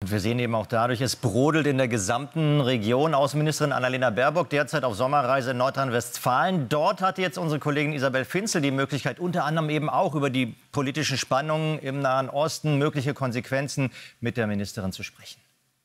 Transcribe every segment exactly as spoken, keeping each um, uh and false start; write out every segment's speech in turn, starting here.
Wir sehen eben auch dadurch, es brodelt in der gesamten Region. Außenministerin Annalena Baerbock derzeit auf Sommerreise in Nordrhein-Westfalen. Dort hat jetzt unsere Kollegin Isabel Finzel die Möglichkeit, unter anderem eben auch über die politischen Spannungen im Nahen Osten, mögliche Konsequenzen mit der Ministerin zu sprechen.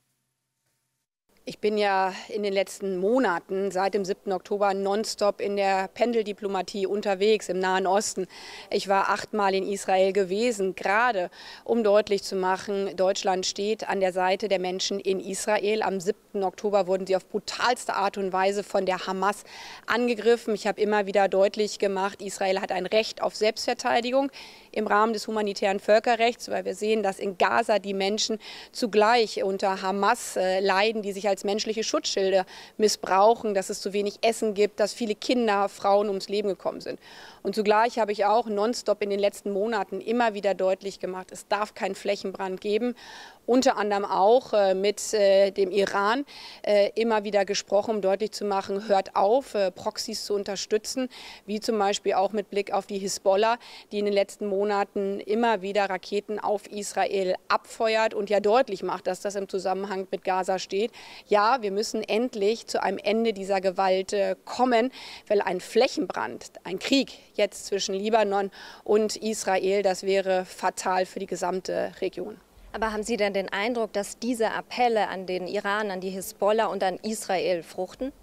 Ich bin ja in den letzten Monaten seit dem siebten Oktober nonstop in der Pendeldiplomatie unterwegs im Nahen Osten. Ich war achtmal in Israel gewesen, gerade um deutlich zu machen, Deutschland steht an der Seite der Menschen in Israel. Am siebten Oktober wurden sie auf brutalste Art und Weise von der Hamas angegriffen. Ich habe immer wieder deutlich gemacht, Israel hat ein Recht auf Selbstverteidigung im Rahmen des humanitären Völkerrechts, weil wir sehen, dass in Gaza die Menschen zugleich unter Hamas äh, leiden, die sich als menschliche Schutzschilde missbrauchen, dass es zu wenig Essen gibt, dass viele Kinder, Frauen ums Leben gekommen sind. Und zugleich habe ich auch nonstop in den letzten Monaten immer wieder deutlich gemacht, es darf keinen Flächenbrand geben. Unter anderem auch äh, mit äh, dem Iran äh, immer wieder gesprochen, um deutlich zu machen, hört auf, äh, Proxys zu unterstützen, wie zum Beispiel auch mit Blick auf die Hisbollah, die in den letzten Monaten immer wieder Raketen auf Israel abfeuert und ja deutlich macht, dass das im Zusammenhang mit Gaza steht. Ja, wir müssen endlich zu einem Ende dieser Gewalt äh, kommen, weil ein Flächenbrand, ein Krieg jetzt zwischen Libanon und Israel, das wäre fatal für die gesamte Region. Aber haben Sie denn den Eindruck, dass diese Appelle an den Iran, an die Hisbollah und an Israel fruchten?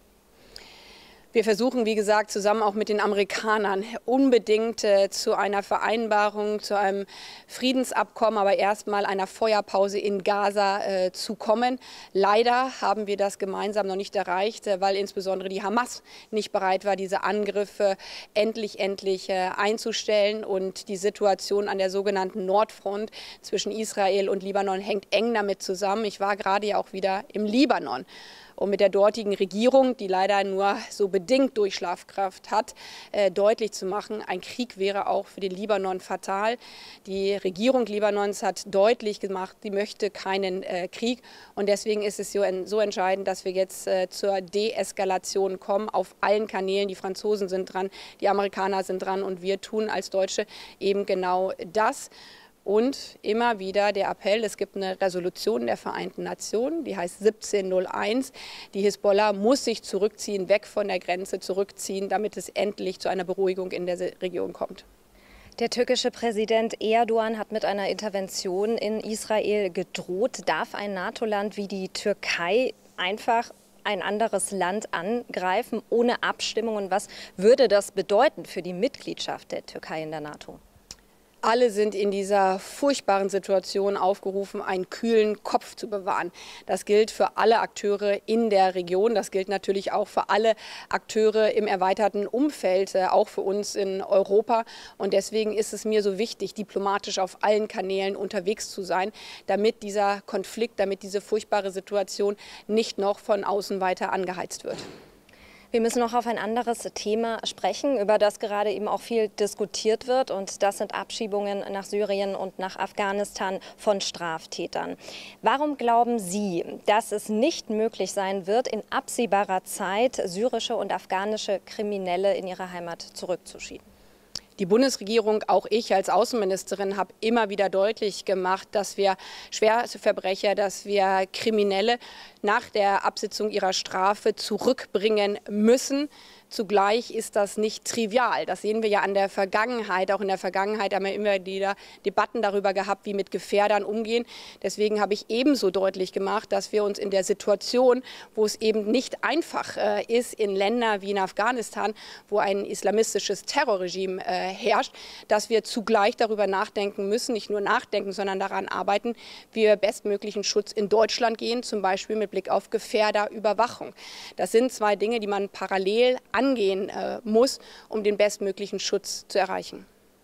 Wir versuchen, wie gesagt, zusammen auch mit den Amerikanern unbedingt äh, zu einer Vereinbarung, zu einem Friedensabkommen, aber erstmal einer Feuerpause in Gaza äh, zu kommen. Leider haben wir das gemeinsam noch nicht erreicht, äh, weil insbesondere die Hamas nicht bereit war, diese Angriffe endlich, endlich äh, einzustellen. Und die Situation an der sogenannten Nordfront zwischen Israel und Libanon hängt eng damit zusammen. Ich war gerade ja auch wieder im Libanon. Um mit der dortigen Regierung, die leider nur so bedingt Durchschlagkraft hat, äh, deutlich zu machen, ein Krieg wäre auch für den Libanon fatal. Die Regierung Libanons hat deutlich gemacht, sie möchte keinen äh, Krieg. Und deswegen ist es so, so entscheidend, dass wir jetzt äh, zur Deeskalation kommen auf allen Kanälen. Die Franzosen sind dran, die Amerikaner sind dran und wir tun als Deutsche eben genau das. Und immer wieder der Appell, es gibt eine Resolution der Vereinten Nationen, die heißt siebzehn null eins. Die Hisbollah muss sich zurückziehen, weg von der Grenze zurückziehen, damit es endlich zu einer Beruhigung in der Region kommt. Der türkische Präsident Erdogan hat mit einer Intervention in Israel gedroht. Darf ein NATO-Land wie die Türkei einfach ein anderes Land angreifen ohne Abstimmung? Und was würde das bedeuten für die Mitgliedschaft der Türkei in der NATO? Alle sind in dieser furchtbaren Situation aufgerufen, einen kühlen Kopf zu bewahren. Das gilt für alle Akteure in der Region. Das gilt natürlich auch für alle Akteure im erweiterten Umfeld, auch für uns in Europa. Und deswegen ist es mir so wichtig, diplomatisch auf allen Kanälen unterwegs zu sein, damit dieser Konflikt, damit diese furchtbare Situation nicht noch von außen weiter angeheizt wird. Wir müssen noch auf ein anderes Thema sprechen, über das gerade eben auch viel diskutiert wird. Und das sind Abschiebungen nach Syrien und nach Afghanistan von Straftätern. Warum glauben Sie, dass es nicht möglich sein wird, in absehbarer Zeit syrische und afghanische Kriminelle in ihre Heimat zurückzuschieben? Die Bundesregierung, auch ich als Außenministerin, habe immer wieder deutlich gemacht, dass wir Schwerverbrecher, dass wir Kriminelle nach der Absitzung ihrer Strafe zurückbringen müssen. Zugleich ist das nicht trivial. Das sehen wir ja an der Vergangenheit. Auch in der Vergangenheit haben wir immer wieder Debatten darüber gehabt, wie mit Gefährdern umgehen. Deswegen habe ich ebenso deutlich gemacht, dass wir uns in der Situation, wo es eben nicht einfach äh, ist, in Ländern wie in Afghanistan, wo ein islamistisches Terrorregime äh, herrscht, dass wir zugleich darüber nachdenken müssen, nicht nur nachdenken, sondern daran arbeiten, wie wir bestmöglichen Schutz in Deutschland gehen, zum Beispiel mit Blick auf Gefährderüberwachung. Das sind zwei Dinge, die man parallel angehen äh, muss, um den bestmöglichen Schutz zu erreichen.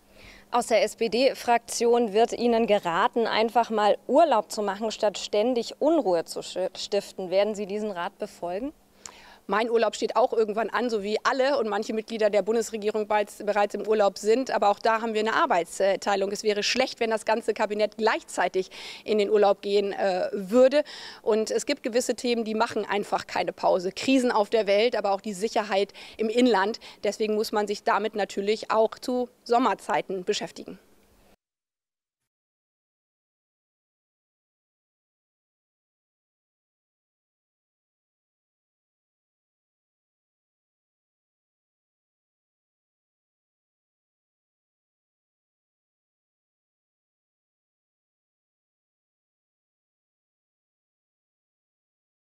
Aus der S P D-Fraktion wird Ihnen geraten, einfach mal Urlaub zu machen, statt ständig Unruhe zu stiften. Werden Sie diesen Rat befolgen? Mein Urlaub steht auch irgendwann an, so wie alle und manche Mitglieder der Bundesregierung bereits im Urlaub sind. Aber auch da haben wir eine Arbeitsteilung. Es wäre schlecht, wenn das ganze Kabinett gleichzeitig in den Urlaub gehen äh, würde. Und es gibt gewisse Themen, die machen einfach keine Pause. Krisen auf der Welt, aber auch die Sicherheit im Inland. Deswegen muss man sich damit natürlich auch zu Sommerzeiten beschäftigen.